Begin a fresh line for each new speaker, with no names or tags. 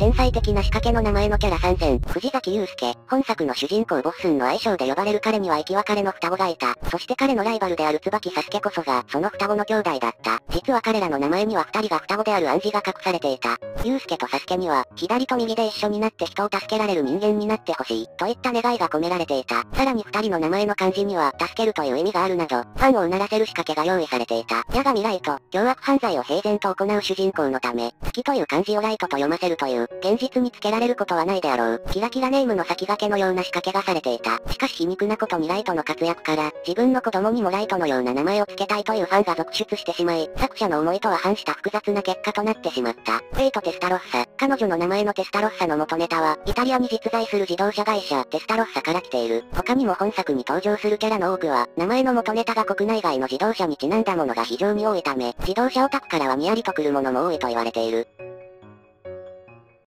天才的な仕掛けの名前のキャラ参戦、藤崎祐介。本作の主人公ボッスンの愛称で呼ばれる彼には生き別れの双子がいた。そして彼のライバルである椿サスケこそが、その双子の兄弟だった。実は彼らの名前には二人が双子である暗示が隠されていた。祐介とサスケには、左と右で一緒になって人を助けられる人間になってほしい、といった願いが込められていた。さらに二人の名前の漢字には、助けるという意味があるなど、ファンをうならせる仕掛けが用意されていた。矢が未来と、凶悪犯罪を平然と行う主人公のため、月という漢字をライトと読ませるという、現実につけられることはないであろう。キラキラネームの先駆けのような仕掛けがされていた。しかし皮肉なことにライトの活躍から、自分の子供にもライトのような名前を付けたいというファンが続出してしまい、作者の思いとは反した複雑な結果となってしまった。フェイト・テスタロッサ。彼女の名前のテスタロッサの元ネタは、イタリアに実在する自動車会社、テスタロッサから来ている。他にも本作に登場するキャラの多くは、名前の元ネタが国内外の自動車にちなんだものが非常に多いため、自動車オタクからはにやりとくるものも多いと言われている。